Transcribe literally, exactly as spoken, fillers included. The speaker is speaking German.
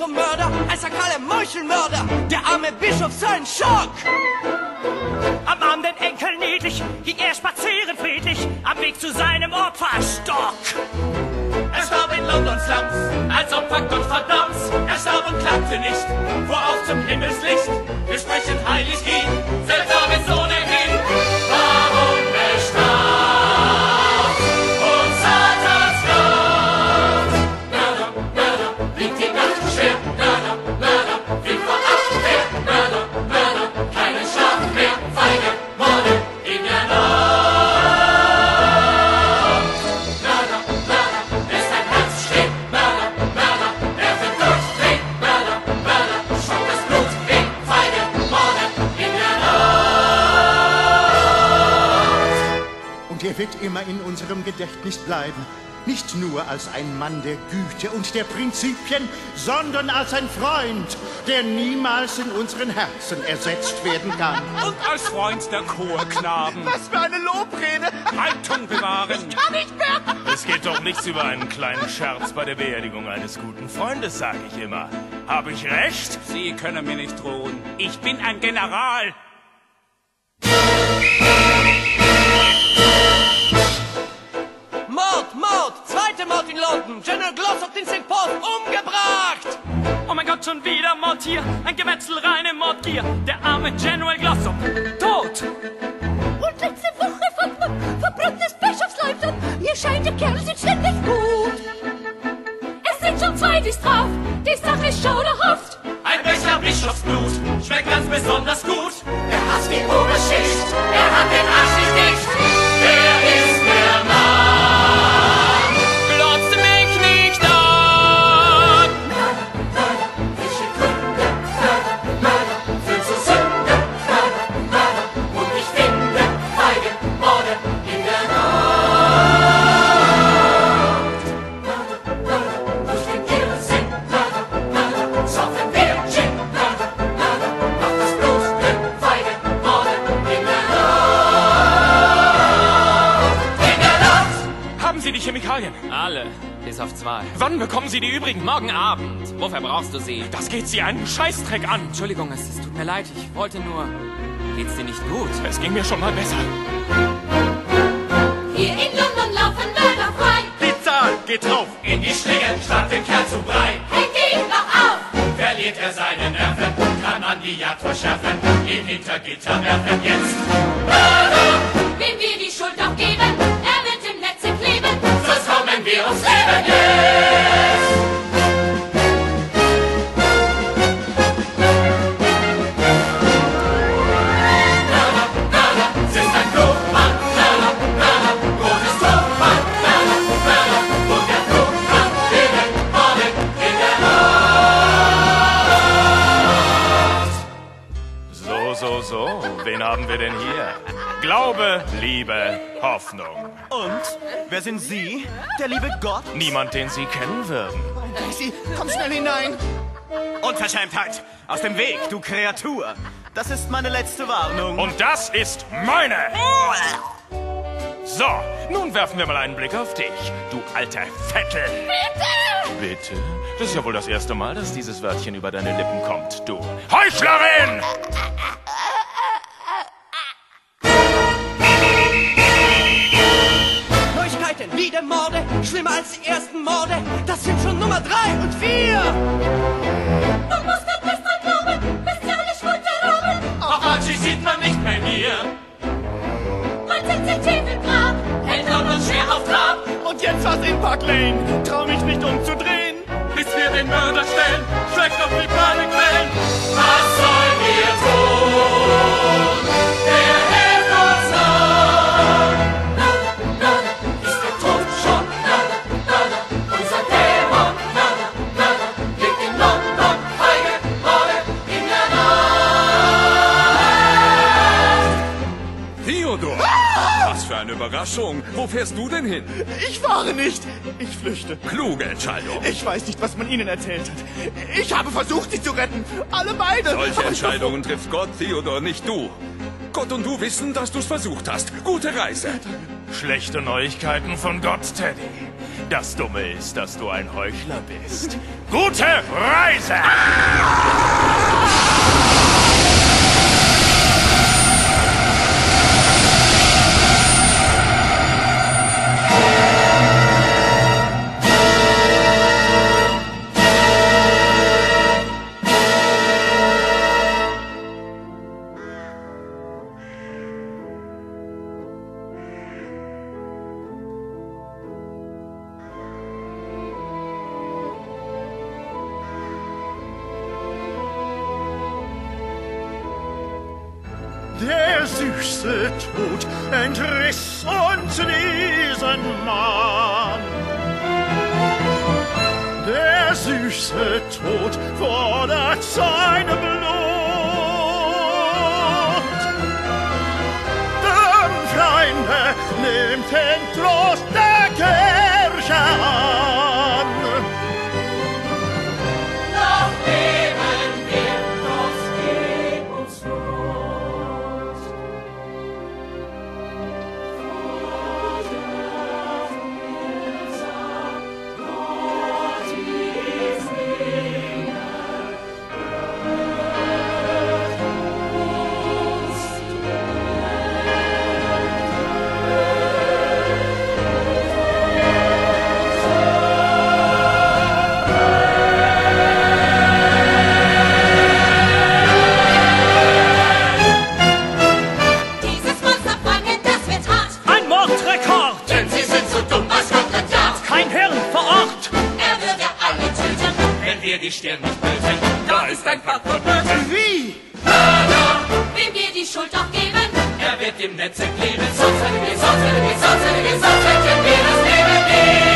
zum Mörder, ein Sakale Meuchelmörder, der arme Bischof so ein Schock. Am Arm den Enkel niedlich, ging er spazieren friedlich, am Weg zu seinem Opferstock. Er starb in Londons Slums, als Opfer Gottverdamms. Er starb und klagte nicht, fuhr auf zum Himmelslicht. Wir sprechen heilig ihn, seltsam ist ohnehin. Warum bestraft uns Satans Gott? Mörder, Mörder, bringt die Nacht schwer. Mörder, Mörder, will verachten wer. Mörder, Mörder, keinen Schlaf mehr. Feige Morde in der Nacht. Mörder, Mörder, lässt ein Herz stehen. Mörder, Mörder, er wird durchdrehen. Mörder, Mörder, schaut das Blut weh. Feige Morde in der Nacht. Und er wird immer in unserem Gedächtnis bleiben. Nicht nur als ein Mann der Güte und der Prinzipien, sondern als ein Freund, der niemals in unseren Herzen ersetzt werden kann. Und als Freund der Chorknaben. Was für eine Lobrede! Haltung bewahren. Ich kann nicht mehr! Es geht doch nichts über einen kleinen Scherz bei der Beerdigung eines guten Freundes, sage ich immer. Habe ich recht? Sie können mir nicht drohen. Ich bin ein General. Mord, Mord, zweite Mord in London, General Glossop in Sankt Paul umgebracht. Oh mein Gott, schon wieder Mord hier, ein Gemetzel, reine Mordgier. Der arme General Glossop, tot. Und letzte Woche fand man verbranntes Bischofsleibsam. Mir scheint, die Kerle sind ständig gut. Es sind schon zwei, die's drauf, die Sache ist schauderhaft. Ein Becher Bischofsblut schmeckt ganz besonders gut. Er hasst die Oberschicht, er hat den Arsch nicht dicht. Er ist der Mann. Glotzt mich nicht an. Mörder, Mörder, welche Gründe? Mörder, Mörder, führt zur Sünde. Mörder, Mörder, und ich finde feige Morde in der Nacht. Mörder, Mörder, durch den Irrsinn. Mörder, Mörder, saufen wir Gin. Mörder, Mörder, macht das Blut dünn. Feige Morde in der Nacht. In der Nacht. Haben Sie die Chemikalien? Alle, bis auf zwei. Wann bekommen Sie die übrigen? Morgen Abend. Wofür brauchst du sie? Das geht Sie einen Scheißdreck an. Entschuldigung, es, es tut mir leid. Ich wollte nur... Geht's dir nicht gut? Es ging mir schon mal besser. Hier in London laufen Mörder frei. Die Zahl geht drauf. In die Schlinge statt den Kerl zu Brei. Hält ihn noch auf. Verliert er seine Nerven, kann man die Jagd verschärfen, ihn hinter Gitter werfen jetzt. Mörder, Wem wir die Schuld auch geben, er wird im Netze kleben. sonst kommen wir ums Leben jetzt. Mörder, Mörder, es ist ein Blutmann. Mörder, Mörder, großes Todmann. Mörder, Mörder, und der Blutmann leben Morde in der Nacht. So, so, so. Wen haben wir denn hier? Glaube, Liebe, Hoffnung. Und? Wer sind Sie? Der liebe Gott? Niemand, den Sie kennen würden. Sie, komm schnell hinein! Unverschämtheit! Aus dem Weg, du Kreatur! Das ist meine letzte Warnung. Und das ist meine. So, nun werfen wir mal einen Blick auf dich, du alter Vettel. Bitte! Bitte? Das ist ja wohl das erste Mal, dass dieses Wörtchen über deine Lippen kommt, du Heuchlerin! Neuigkeiten, wieder Morde, schlimmer als die ersten Morde. Das sind schon Nummer drei und vier. Man muss ganz fest dran glauben, bestialisch Wunderrahmen. Auf Archie sieht man nicht mehr hier. Man setzt sich tief im Grab. Hält London schwer auf Trab. Und jetzt was in Park Lane. Trau mich nicht umzudrehen. Bis wir den Mörder stellen, schlägt auf die Panikquellen. Was sollen wir tun? Der hilft uns noch. Mörder, Mörder, ist der Tod schon? Mörder, Mörder, unser Dämon. Mörder, Mörder, liegt in London. Feige Morde in der Nacht. Theodor! Was für eine Überraschung. Wo fährst du denn hin? Ich fahre nicht. Ich flüchte. Kluge Entscheidung. Ich weiß nicht, was man Ihnen erzählt hat. Ich habe versucht, Sie zu retten. Alle beide. Solche Aber ich- Entscheidungen trifft Gott, Theodor, nicht du. Gott und du wissen, dass du's versucht hast. Gute Reise. Schlechte Neuigkeiten von Gott, Teddy. Das Dumme ist, dass du ein Heuchler bist. Gute Reise! Der süße Tod entriss uns diesen Mann. Der süße Tod fordert sein Blut. Drum, Freunde, nehmt den Trost der Kirche an. Noch leben wir, das geht uns nur. Die Stirn nicht böse, da ist ein Fach von Böse. Wie? Mörder! Wem wir die Schuld doch geben, Er wird im Netze kleben, sonst hätten wir, sonst hätten wir, sonst hätten wir, sonst hätten wir das Leben nehmen.